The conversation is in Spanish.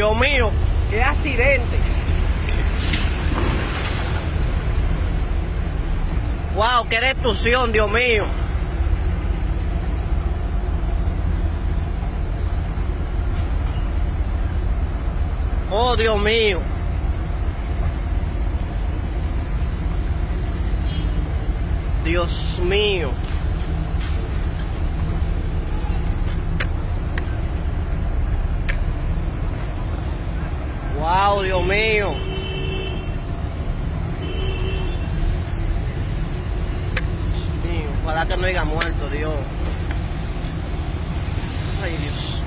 Dios mío, qué accidente. Wow, qué destrucción, Dios mío. Oh, Dios mío. Dios mío. Wow, Dios mío. Dios mío. Ojalá que no haya muerto, Dios. Ay, Dios.